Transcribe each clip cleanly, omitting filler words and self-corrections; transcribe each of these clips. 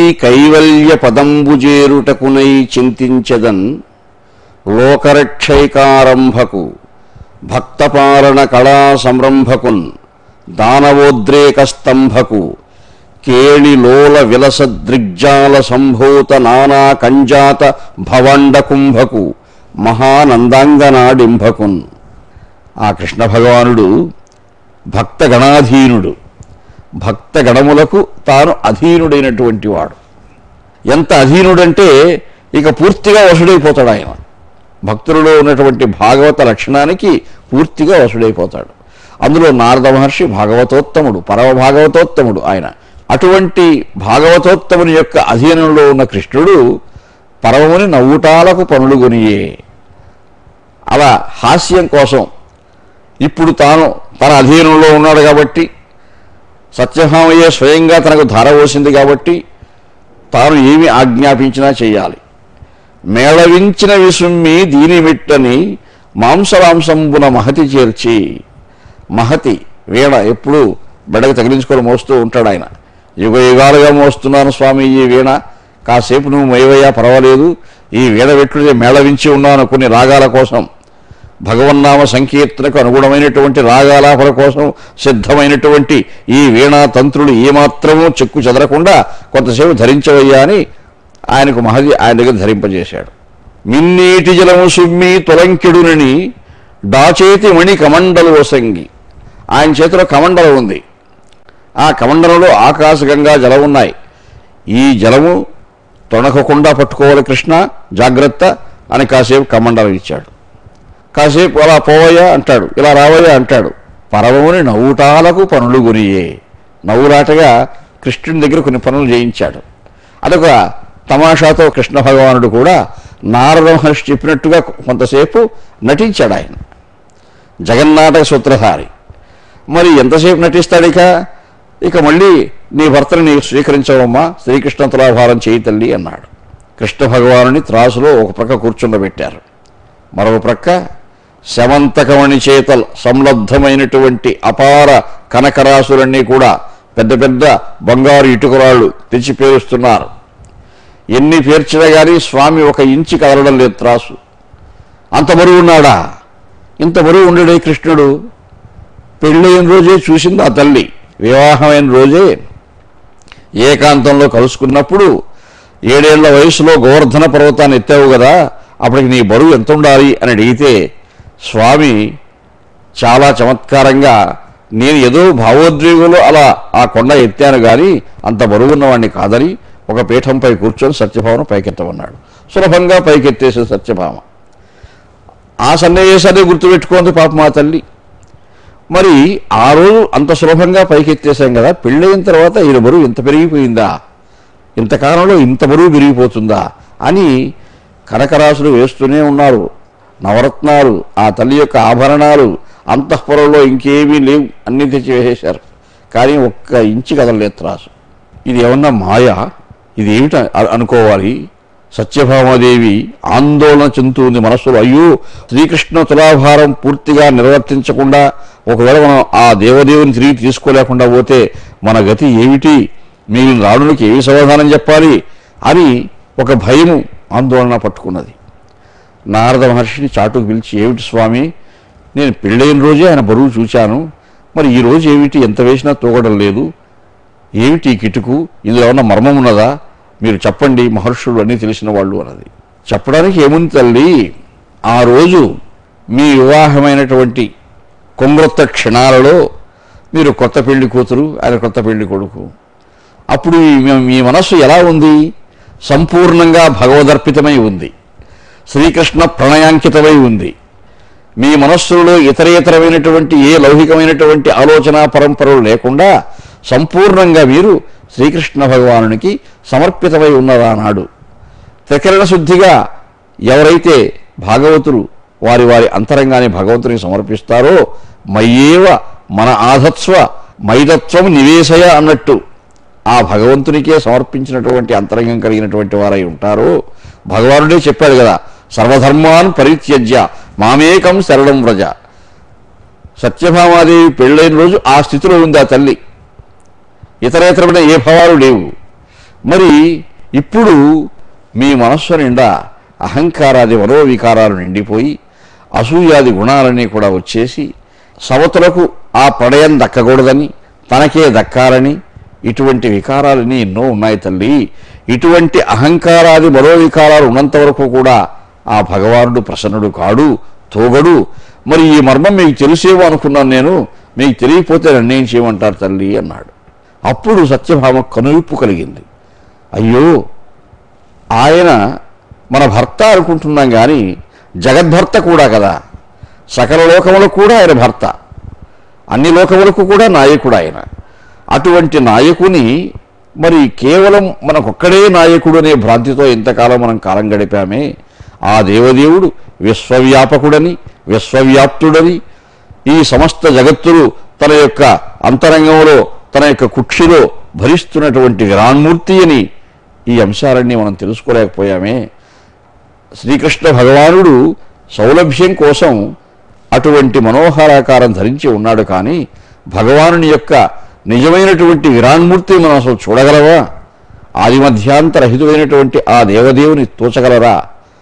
కైవల్య పదంబుజేరుటకునై చింతించదన్ లోకరక్షైకారంభకు భక్తపాలన కళా సంరంభకున్ దానవోద్రేక స్తంభకు కేళిలోల విలస దృగ్జాల సంభూత నానా కంజాత భవండ కుంభకు మహానందాంగనాడింభకున్. ఆ కృష్ణ భగవానుడు భక్తగణాధీనుడు, భక్తగణములకు తాను అధీనుడైనటువంటి వాడు. ఎంత అధీనుడంటే ఇక పూర్తిగా వశుడైపోతాడు ఆయన. భక్తులలో ఉన్నటువంటి భాగవత లక్షణానికి పూర్తిగా వశుడైపోతాడు. అందులో నారద మహర్షి భాగవతోత్తముడు, పరమ భాగవతోత్తముడు ఆయన. అటువంటి భాగవతోత్తముని యొక్క అధీనంలో ఉన్న కృష్ణుడు పరమముని నవ్వుటాలకు పనులుగొనియే. అలా హాస్యం కోసం ఇప్పుడు తాను తన అధీనంలో ఉన్నాడు కాబట్టి, సత్యభామయ్య స్వయంగా తనకు ధారపోసింది కాబట్టి తాను ఏమి ఆజ్ఞాపించినా చేయాలి. మేళవించిన విసుమ్మి దీని మిట్టని మాంసలాంసంబున మహతి చేర్చి. మహతి వీణ ఎప్పుడు బెడకు తగిలించుకొని మోస్తూ ఉంటాడు ఆయన. యుగ యుగాలుగా మోస్తున్నాను స్వామి ఈ వీణ, కాసేపు నువ్వు మొయ్యవయ్యా పర్వాలేదు, ఈ వీణ వెట్లుదే మేళవించి ఉన్నాను కొన్ని రాగాల కోసం, భగవన్నామ సంకీర్తనకు అనుగుణమైనటువంటి రాగాలాపల కోసం సిద్ధమైనటువంటి ఈ వీణా తంత్రులు ఏమాత్రమూ చెక్కు చెదరకుండా కొంతసేపు ధరించవయ్యా అని ఆయనకు మహది ఆయన దగ్గర ధరింపజేశాడు. మిన్నీటి జలము సుమ్మి తొలంకెడునని డాచేతి మణి కమండలు వసంగి. ఆయన చేతిలో కమండలం ఉంది. ఆ కమండలంలో ఆకాశగంగా జలం ఉన్నాయి. ఈ జలము తొణకకుండా పట్టుకోవాలి కృష్ణ, జాగ్రత్త అని కాసేపు కమండలం ఇచ్చాడు. కాసేపు అలా పోవయ్యా అంటాడు, ఇలా రావయ్యా అంటాడు. పరమముని నవ్వుటాలకు పనులు గురియే. నవ్వులాటగా కృష్ణుని దగ్గర కొన్ని పనులు చేయించాడు. అదొక తమాషాతో కృష్ణ భగవానుడు కూడా నారద మహర్షి చెప్పినట్టుగా కొంతసేపు నటించాడు. ఆయన జగన్నాటక సూత్రధారి. మరి ఎంతసేపు నటిస్తాడు? ఇక మళ్ళీ నీ భర్తని నీకు స్వీకరించవమ్మా, శ్రీకృష్ణ తులాభారం చేయి తల్లి అన్నాడు. కృష్ణ భగవానుని త్రాసులో ఒక ప్రక్క కూర్చుండబెట్టారు, మరొక ప్రక్క శమంతకమణి చేత సంలబ్ధమైనటువంటి అపార కనకరాశులన్నీ కూడా పెద్ద పెద్ద బంగారు ఇటుకరాళ్ళు తెచ్చి పేరుస్తున్నారు. ఎన్ని పేర్చినా కానీ స్వామి ఒక ఇంచి కదలడం లేదు త్రాసు. అంత బరువు ఉన్నాడా? ఇంత బరువు ఉండడే కృష్ణుడు. పెళ్ళైన రోజే చూసింది ఆ తల్లి, వివాహమైన రోజే ఏకాంతంలో కలుసుకున్నప్పుడు 7 ఏళ్ల వయసులో గోవర్ధన పర్వతాన్ని ఎత్తావు కదా, అప్పటికి నీ బరువు ఎంత ఉండాలి అని అడిగితే స్వామి చాలా చమత్కారంగా, నేను ఏదో భావోద్వేగంలో అలా ఆ కొండ ఎత్తాను కానీ అంత బరువున్నవాడిని కాదని ఒక పీఠంపై కూర్చొని సత్యభామను పైకెత్తమన్నాడు. సులభంగా పైకెత్తేసే సత్యభామ. ఆ సన్నివేశాన్ని గుర్తుపెట్టుకోండి పాపం మా తల్లి. మరి ఆ రోజు అంత సులభంగా పైకెత్తేసాం కదా, పెళ్ళయిన తర్వాత ఈయన బరువు ఇంత పెరిగిపోయిందా, ఇంతకాలంలో ఇంత బరువు పెరిగిపోతుందా అని కనకరాశులు వేస్తూనే ఉన్నారు. నవరత్నాలు, ఆ తల్లి యొక్క ఆభరణాలు, అంతఃపురంలో ఇంకేమీ లేవు, అన్నీ తెచ్చి వేసేశారు. కానీ ఒక్క ఇంచి కదలలేదు త్రాసు. ఇది ఏమన్నా మాయ, ఇది ఏమిట అనుకోవాలి. సత్యభామాదేవి ఆందోళన చెందుతుంది మనస్సులో. అయ్యో, శ్రీకృష్ణ తులాభారం పూర్తిగా నిర్వర్తించకుండా ఒకవేళ మనం ఆ దేవదేవుని తిరిగి తీసుకోలేకుండా పోతే మన గతి ఏమిటి, మిగిలిన రాణులకి ఏమి సమాధానం చెప్పాలి అని ఒక భయము, ఆందోళన పట్టుకున్నది. నారద మహర్షిని చాటుకు పిలిచి, ఏమిటి స్వామి, నేను పెళ్ళైన రోజే ఆయన బరువు చూశాను, మరి ఈరోజు ఏమిటి ఎంత వేసినా తూగడం లేదు, ఏమిటి ఈ కిటుకు, ఇందులో ఏమన్నా మర్మం ఉన్నదా, మీరు చెప్పండి మహర్షులు అన్నీ తెలిసిన వాళ్ళు అన్నది. చెప్పడానికి ఏముంది తల్లి, ఆ రోజు మీ వివాహమైనటువంటి కొంగ్రొత్త క్షణాలలో మీరు కొత్త పెళ్లి కూతురు, ఆయన కొత్త పెళ్లి కొడుకు. అప్పుడు మీ మనస్సు ఎలా ఉంది? సంపూర్ణంగా భగవదర్పితమై ఉంది, శ్రీకృష్ణ ప్రణయాంకితమై ఉంది. మీ మనస్సులో ఇతరేతరమైనటువంటి ఏ లౌకికమైనటువంటి ఆలోచన పరంపరలు లేకుండా సంపూర్ణంగా మీరు శ్రీకృష్ణ భగవానునికి సమర్పితమై ఉన్నదానాడు. త్రికరణ శుద్ధిగా ఎవరైతే భాగవతులు వారి వారి అంతరంగాన్ని భగవంతునికి సమర్పిస్తారో, మయ్యేవ మన ఆధత్స్వ మైదత్వం నివేశయ అన్నట్టు ఆ భగవంతునికే సమర్పించినటువంటి అంతరంగం కలిగినటువంటి వారై ఉంటారో, భగవానుడే చెప్పాడు కదా, సర్వధర్మాన్ పరిత్యజ్య మామేకం శరణం వ్రజ. సత్యభామాదేవి పెళ్ళైన రోజు ఆ స్థితిలో ఉంది ఆ తల్లి. ఇతరేతరమైన ఏ భావాలు లేవు. మరి ఇప్పుడు మీ మనస్సు నిండా అహంకారాది మనోవికారాలు నిండిపోయి అసూయాది గుణాలన్నీ కూడా వచ్చేసి సవతులకు ఆ ప్రళయం దక్కకూడదని, తనకే దక్కాలని ఇటువంటి వికారాలన్నీ ఎన్నో ఉన్నాయి తల్లి. ఇటువంటి అహంకారాది మనోవికారాలు ఉన్నంత వరకు కూడా ఆ భగవానుడు ప్రసన్నుడు కాడు, తోగడు. మరి ఈ మర్మం మీకు తెలిసేమో అనుకున్నాను నేను, మీకు తెలియకపోతే నన్నేం చేయమంటారు తల్లి అన్నాడు. అప్పుడు సత్యభామ కనువిప్పు కలిగింది. అయ్యో, ఆయన మన భర్త అనుకుంటున్నాం కానీ జగద్భర్త కూడా కదా, సకల లోకములకు కూడా ఆయన భర్త, అన్ని లోకములకు కూడా నాయకుడు ఆయన. అటువంటి నాయకుని మరి కేవలం మనకొక్కడే నాయకుడు అనే భ్రాంతితో ఇంతకాలం మనం కాలం గడిపామే. ఆ దేవదేవుడు విశ్వవ్యాపకుడని, విశ్వవ్యాప్తుడని, ఈ సమస్త జగత్తులు తన యొక్క అంతరంగంలో, తన యొక్క కుక్షిలో భరిస్తున్నటువంటి విరాన్మూర్తి అని ఈ అంశాలన్నీ మనం తెలుసుకోలేకపోయామే. శ్రీకృష్ణ భగవానుడు సౌలభ్యం కోసం అటువంటి మనోహరాకారం ధరించి ఉన్నాడు. కానీ భగవానుని యొక్క నిజమైనటువంటి విరాన్మూర్తిని మనం అసలు చూడగలవా? ఆది మధ్యాంతరహితుడైనటువంటి ఆ దేవదేవుని తోచగలరా?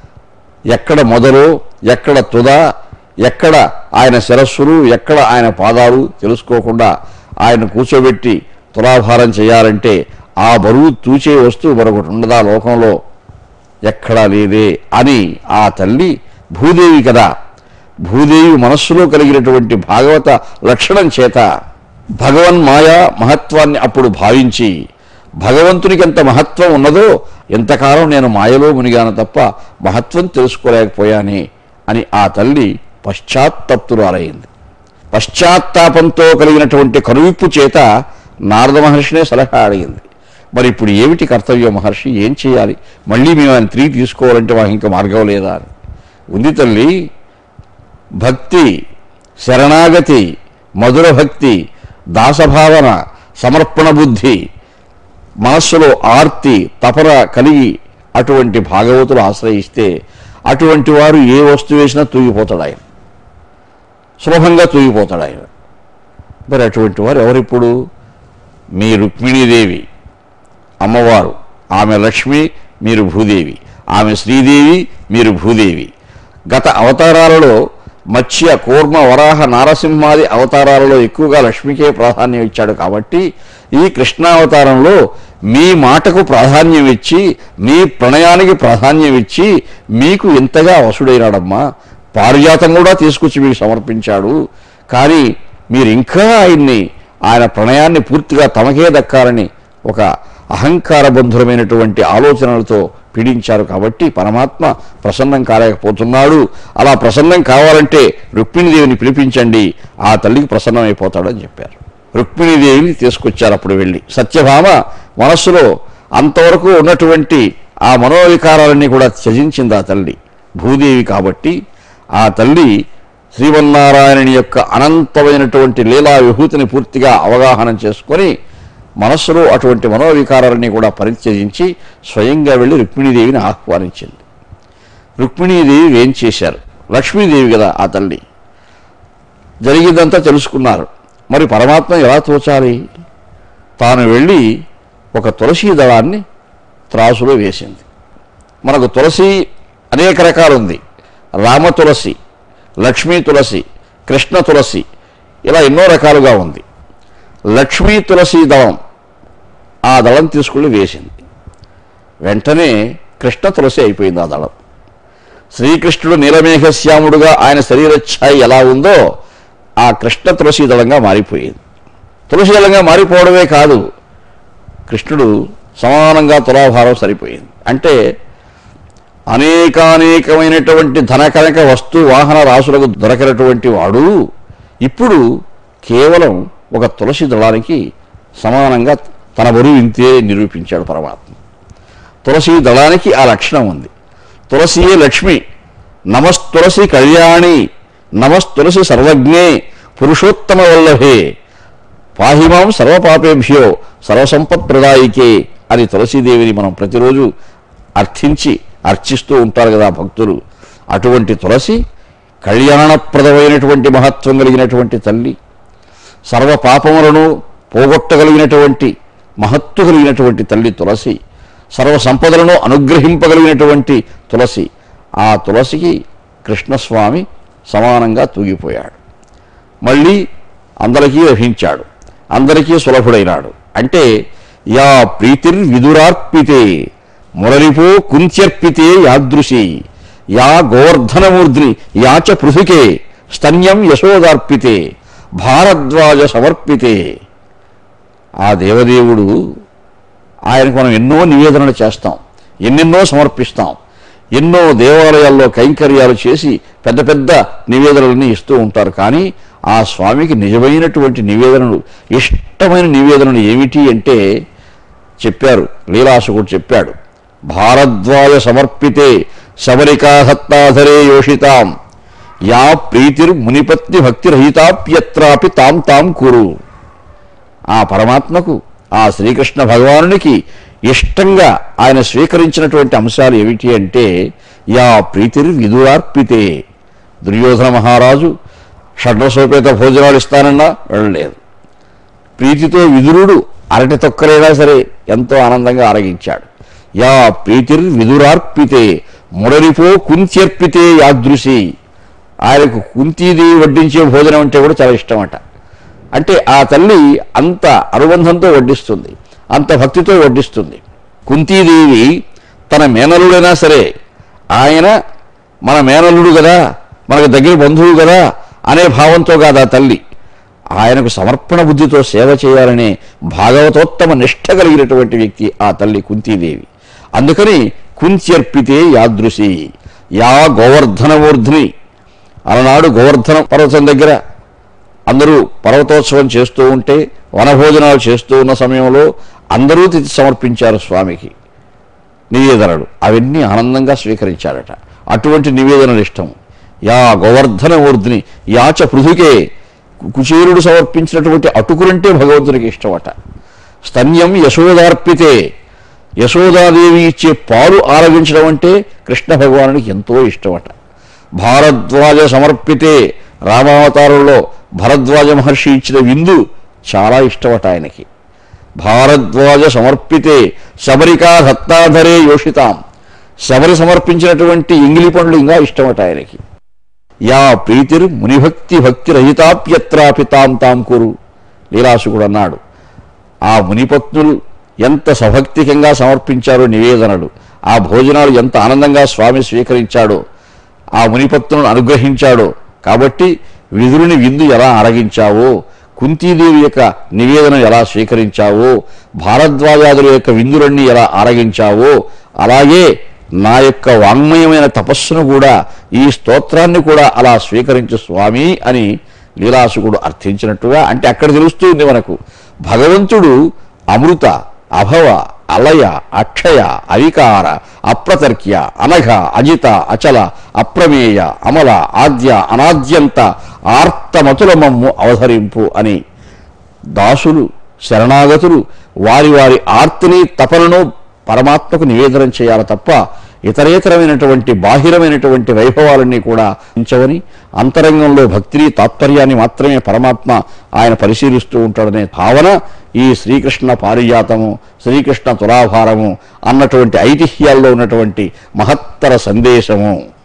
ఎక్కడ మొదలు, ఎక్కడ తుద, ఎక్కడ ఆయన శిరస్సులు, ఎక్కడ ఆయన పాదాలు తెలుసుకోకుండా ఆయన కూర్చోబెట్టి తులాభారం చేయాలంటే ఆ బరువు తూచే వస్తువు మరొకటి ఉండదా లోకంలో? ఎక్కడా లేదే అని ఆ తల్లి భూదేవి కదా, భూదేవి మనస్సులో కలిగినటువంటి భాగవత లక్షణం చేత భగవన్మాయా మహత్వాన్ని అప్పుడు భావించి, భగవంతునికి ఎంత మహత్వం ఉన్నదో ఎంతకాలం నేను మాయలో మునిగాను తప్ప మహత్వం తెలుసుకోలేకపోయానే అని ఆ తల్లి పశ్చాత్తప్తురాలైంది. పశ్చాత్తాపంతో కలిగినటువంటి కనువిప్పు చేత నారద మహర్షినే సలహా అడిగింది. మరి ఇప్పుడు ఏమిటి కర్తవ్యం మహర్షి, ఏం చేయాలి? మళ్ళీ మేము ఆయన తిరిగి తీసుకోవాలంటే మాకు ఇంకా మార్గం లేదా అని. ఉంది తల్లి, భక్తి, శరణాగతి, మధుర భక్తి, దాసభావన, సమర్పణ బుద్ధి, మనస్సులో ఆర్తి తపన కలిగి అటువంటి భాగవతులు ఆశ్రయిస్తే అటువంటి వారు ఏ వస్తువు వేసినా తూగిపోతాడు ఆయన, సులభంగా తూగిపోతాడు ఆయన. మరి అటువంటి వారు ఎవరిప్పుడు? మీ రుక్మిణీదేవి అమ్మవారు, ఆమె లక్ష్మి, మీరు భూదేవి. ఆమె శ్రీదేవి, మీరు భూదేవి. గత అవతారాలలో మత్స్య, కూర్మ, వరాహ, నారసింహాది అవతారాలలో ఎక్కువగా లక్ష్మికే ప్రాధాన్యం ఇచ్చాడు. కాబట్టి ఈ కృష్ణావతారంలో మీ మాటకు ప్రాధాన్యం ఇచ్చి, మీ ప్రణయానికి ప్రాధాన్యం ఇచ్చి మీకు ఇంతగా వసుడైనాడమ్మా. పారిజాతం కూడా తీసుకొచ్చి మీకు సమర్పించాడు. కానీ మీరు ఇంకా ఆయన ప్రణయాన్ని పూర్తిగా తమకే దక్కాలని ఒక అహంకారబంధురమైనటువంటి ఆలోచనలతో పీడించారు. కాబట్టి పరమాత్మ ప్రసన్నం కాలేకపోతున్నాడు. అలా ప్రసన్నం కావాలంటే రుక్మిణీదేవిని పిలిపించండి, ఆ తల్లికి ప్రసన్నమైపోతాడని చెప్పారు. రుక్మిణీదేవిని తీసుకొచ్చారు. అప్పుడు వెళ్ళి సత్యభామ మనస్సులో అంతవరకు ఉన్నటువంటి ఆ మనోవికారాలన్నీ కూడా త్యజించింది ఆ తల్లి, భూదేవి. కాబట్టి ఆ తల్లి శ్రీమన్నారాయణుని యొక్క అనంతమైనటువంటి లీలా విభూతిని పూర్తిగా అవగాహన చేసుకొని మనస్సులో అటువంటి మనోవికారాలన్నీ కూడా పరిత్యజించి స్వయంగా వెళ్ళి రుక్మిణీదేవిని ఆహ్వానించింది. రుక్మిణీదేవి ఏం చేశారు? లక్ష్మీదేవి కదా ఆ తల్లి. జరిగిందంతా తెలుసుకున్నారు. మరి పరమాత్మ ఎలా తోచాలి? తాను వెళ్ళి ఒక తులసి దళాన్ని త్రాసులో వేసింది. మనకు తులసి అనేక రకాలు ఉంది. రామ తులసి, లక్ష్మీ తులసి, కృష్ణ తులసి, ఇలా ఎన్నో రకాలుగా ఉంది. లక్ష్మీ తులసి దళం, ఆ దళం తీసుకుని వేసింది. వెంటనే కృష్ణ తులసి అయిపోయింది ఆ దళం. శ్రీకృష్ణుడు నీలమేఘశ్యాముడుగా ఆయన శరీరఛాయి ఎలా ఉందో ఆ కృష్ణ తులసి దళంగా మారిపోయింది. తులసి దళంగా మారిపోవడమే కాదు, కృష్ణుడు సమానంగా తులాభారం సరిపోయింది. అంటే అనేకానేకమైనటువంటి ధనకనక వస్తు వాహన రాసులకు దొరకినటువంటి వాడు ఇప్పుడు కేవలం ఒక తులసి దళానికి సమానంగా తన బరువు ఇంతే నిరూపించాడు పరమాత్మ. తులసి దళానికి ఆ లక్షణం ఉంది. తులసియే లక్ష్మి. నమస్తులసి కళ్యాణి, నమస్తులసి సర్వజ్ఞే, పురుషోత్తమ వల్లభే, పాహిమాం సర్వపాపేభ్యో సర్వసంపత్ప్రదాయికే అని తులసీదేవిని మనం ప్రతిరోజు అర్చిస్తూ ఉంటారు కదా భక్తులు. అటువంటి తులసి కళ్యాణప్రదమైనటువంటి మహత్వం కలిగినటువంటి తల్లి, సర్వ పాపములను పోగొట్టగలిగినటువంటి మహత్తు కలిగినటువంటి తల్లి తులసి. సర్వ సంపదలను అనుగ్రహింపగలిగినటువంటి తులసి. ఆ తులసికి కృష్ణస్వామి సమానంగా తూగిపోయాడు. మళ్ళీ అందరికీ లభించాడు, అందరికీ సులభుడైనాడు. అంటే యా ప్రీతిర్ విదురార్పితే మురళిపో కుంత్యర్పితే యాదృశి యా గోవర్ధనమూర్ధ్ని యాచ పృథుకే స్తన్యం యశోదార్పితే భారద్వాజ సమర్పితే. ఆ దేవదేవుడు, ఆయనకు మనం ఎన్నో నివేదనలు చేస్తాం, ఎన్నెన్నో సమర్పిస్తాం, ఎన్నో దేవాలయాల్లో కైంకర్యాలు చేసి పెద్ద పెద్ద నివేదనలని ఇస్తూ ఉంటారు. కానీ ఆ స్వామికి నిజమైనటువంటి నివేదనలు, ఇష్టమైన నివేదనలు ఏమిటి అంటే చెప్పారు, లీలాసుకుడు చెప్పాడు. భారద్వాజ సమర్పితే శబరికాహత్తాధరే యోషితాం యా ప్రీతిర్ మునిపత్ని భక్తిరహితాప్యత్రాపి తాం తాం కురు. ఆ పరమాత్మకు, ఆ శ్రీకృష్ణ భగవానునికి ఇష్టంగా ఆయన స్వీకరించినటువంటి అంశాలు ఏమిటి అంటే యా ప్రీతిర్ విదురార్పితే. దుర్యోధన మహారాజు షడ్రసోపేత భోజనాలు ఇస్తానన్నా వెళ్ళలేదు. ప్రీతితో విదురుడు అరటి తొక్కరైనా సరే ఎంతో ఆనందంగా ఆరగించాడు. యా ప్రీతిర్ విదురార్పితే మురళిపో కుంత్యర్పితే యాదృశి. ఆయనకు కుంతీదేవి వడ్డించే భోజనం అంటే కూడా చాలా ఇష్టమట. అంటే ఆ తల్లి అంత అనుబంధంతో వడ్డిస్తుంది, అంత భక్తితో వడ్డిస్తుంది. కుంతీదేవి తన మేనలుడైనా సరే ఆయన మన మేనలుడు కదా, మనకు దగ్గర బంధువు కదా అనే భావంతో కాదు ఆ తల్లి, ఆయనకు సమర్పణ బుద్ధితో సేవ చేయాలనే భాగవతోత్తమ నిష్ఠ కలిగినటువంటి వ్యక్తి ఆ తల్లి కుంతీదేవి. అందుకని కుంత్యర్పితే యాదృశి యా గోవర్ధనమూర్ధ్ని. అలనాడు గోవర్ధన పర్వతం దగ్గర అందరూ పర్వతోత్సవం చేస్తూ ఉంటే, వనభోజనాలు చేస్తూ ఉన్న సమయంలో అందరూ తిథి సమర్పించారు స్వామికి నివేదనలు. అవన్నీ ఆనందంగా స్వీకరించారట. అటువంటి నివేదనలు ఇష్టం. యా గోవర్ధనమూర్ధ్ని యాచ పృథుకే. కుచేరుడు సమర్పించినటువంటి అటుకులంటే భగవంతునికి ఇష్టమట. స్తన్యం యశోదార్పితే. యశోదాదేవి ఇచ్చే పాలు ఆరగించడం అంటే కృష్ణ భగవానునికి ఎంతో ఇష్టమట. భారద్వాజ సమర్పితే. రామావతారంలో భరద్వాజ మహర్షి ఇచ్చిన విందు చాలా ఇష్టమట ఆయనకి. భారద్వాజ సమర్పితే శబరికా దత్తాధరే యోషితాం. శబరి సమర్పించినటువంటి ఎంగిలి పండ్లు ఇంకా ఇష్టమట ఆయనకి. యా ప్రీతిర్ మునిభక్తి భక్తిరహితాప్యత్రాపి తాం తాం కురు. లీలాసుకుడు అన్నాడు, ఆ మునిపత్నులు ఎంత సభక్తికంగా సమర్పించారో నివేదనలు, ఆ భోజనాలు ఎంత ఆనందంగా స్వామి స్వీకరించాడో, ఆ మునిపత్నులను అనుగ్రహించాడో. కాబట్టి విదురుని విందు ఎలా అరగించావో, కుంతీదేవి యొక్క నివేదన ఎలా స్వీకరించావో, భారద్వాజాదుల యొక్క విందులన్నీ ఎలా ఆరగించావో, అలాగే నా యొక్క వాంగ్మయమైన తపస్సును కూడా, ఈ స్తోత్రాన్ని కూడా అలా స్వీకరించు స్వామి అని లీలాసుకుడు అర్థించినట్టుగా. అంటే అక్కడ తెలుస్తుంది మనకు భగవంతుడు అమృత, అభవ, అలయ, అక్షయ, అవికార, అప్రతర్క్య, అనఘ, అజిత, అచల, అప్రమేయ, అమల, ఆద్య, అనాద్యంత ఆర్తమతుల మమ్ము అవధరింపు అని దాసులు, శరణాగతులు వారి వారి ఆర్తిని, తపనను పరమాత్మకు నివేదనం చేయాలి తప్ప ఇతరేతరమైనటువంటి బాహిరమైనటువంటి వైభవాలన్నీ కూడా ఉంచవని, అంతరంగంలో భక్తిని, తాత్పర్యాన్ని మాత్రమే పరమాత్మ ఆయన పరిశీలిస్తూ ఉంటాడనే భావన ఈ శ్రీకృష్ణ పారిజాతము, శ్రీకృష్ణ తులాభారము అన్నటువంటి ఐతిహ్యాల్లో ఉన్నటువంటి మహత్తర సందేశము.